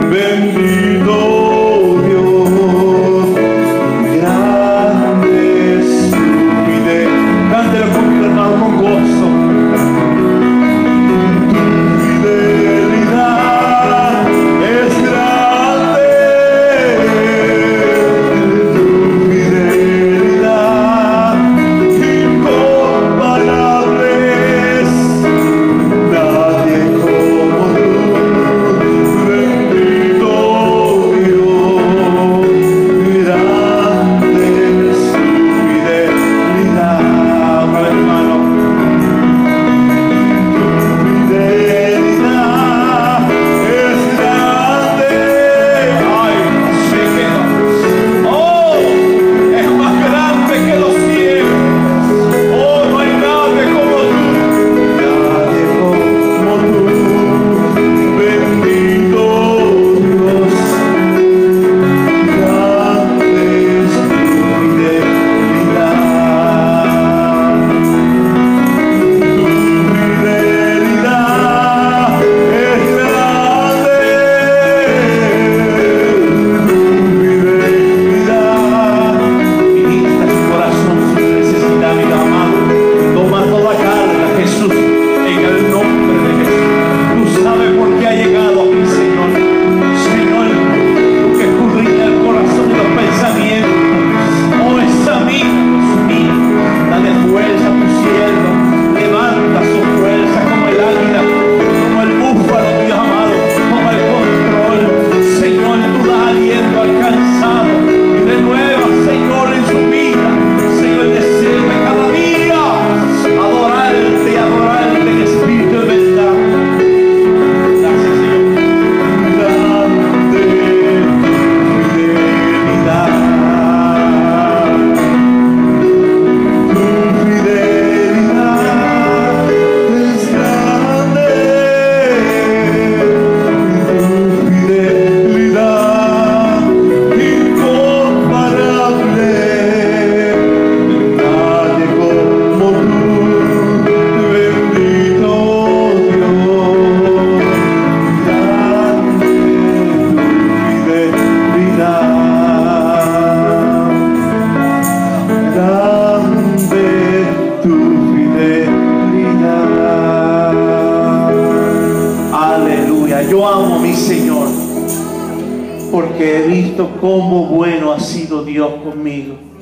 bendito Dios, grande es tu fidelidad. Cántelo conmigo, hermano, con gozo. Tu fidelidad es grande, tu fidelidad incomparable es, nadie como tú, bendito Dios, grande es tu fidelidad. Ahora, hermano, tu fidelidad es grande. Ay, sí que oh, es más grande que los cielos. Oh, no hay nadie como tú, nadie como tú, bendito Dios, grande es tu fidelidad. Tu fidelidad es grande, tu fidelidad. Ministra su corazón, su necesidad, mi amado. Toma toda carga, Jesús, en el nombre de Jesús. Tú sabes por qué ha llegado aquí, Señor. Señor, tú que escudriñas el corazón y los pensamientos. Oh, examina, Dios mío. Dale fuerza a tu siervo. Levanta su fuerza como el águila, como el búfalo, Dios amado. Toma el control. Señor, tú das aliento al cansado. Y renueva, Señor, en su vida. Señor, el deseo de cada día adorarte y adorarte en espíritu de verdad. Gracias, Señor. Grande tu fidelidad. Tu fidelidad es grande. Tu fidelidad incomparable. Nadie como tú, bendito Dios, grande tu fidelidad, grande tu fidelidad. Aleluya, yo amo a mi Señor porque he visto cómo bueno ha sido Dios conmigo.